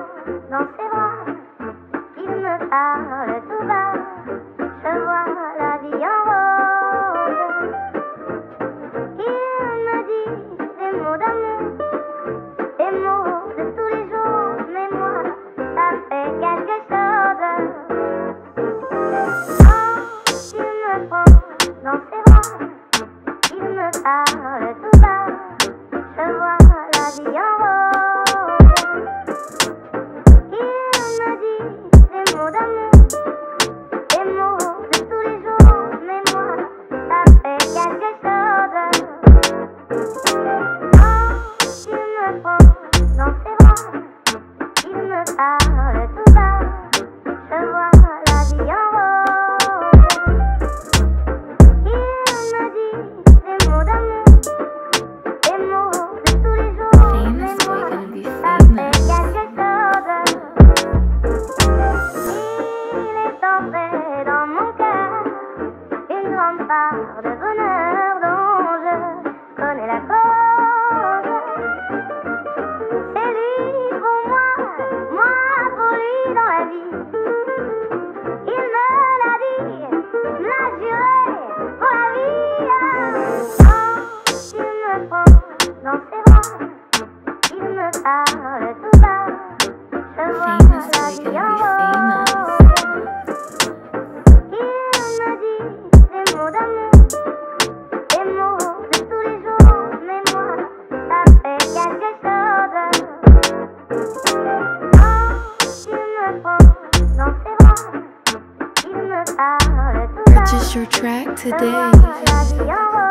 dans ses bras, il me parle tout bas, je vois la vie en rose. Il me dit des mots d'amour, des mots de tous les jours, mais moi, ça fait quelque chose. Quand il me prend dans ses bras, il me parle tout bas, je vois la vie en rose. Il me dit des mots d'amour, des mots de tous les jours, mais moi, ça fait quelque chose. Quand il me prend dans ses bras, il me parle tout bas, je vois la vie en rose. Il me dit des mots d'amour, des mots de tous les jours, mais moi, ça fait quelque chose. Il est entré dans mon cœur une grande part de bonheur dont je connais la cause. C'est lui pour moi pour lui dans la vie. Il me l'a dit, me l'a juré pour la vie. Quand il me prend dans ses bras, il me parle tout bas, je vois la vie en rose. Il me dit des mots d'amour, des mots de tous les jours, mais moi, ça fait quelque chose. Quand il me prend dans ses bras, il me parle tout bas, Purchase your track je vois today. la vie en rose.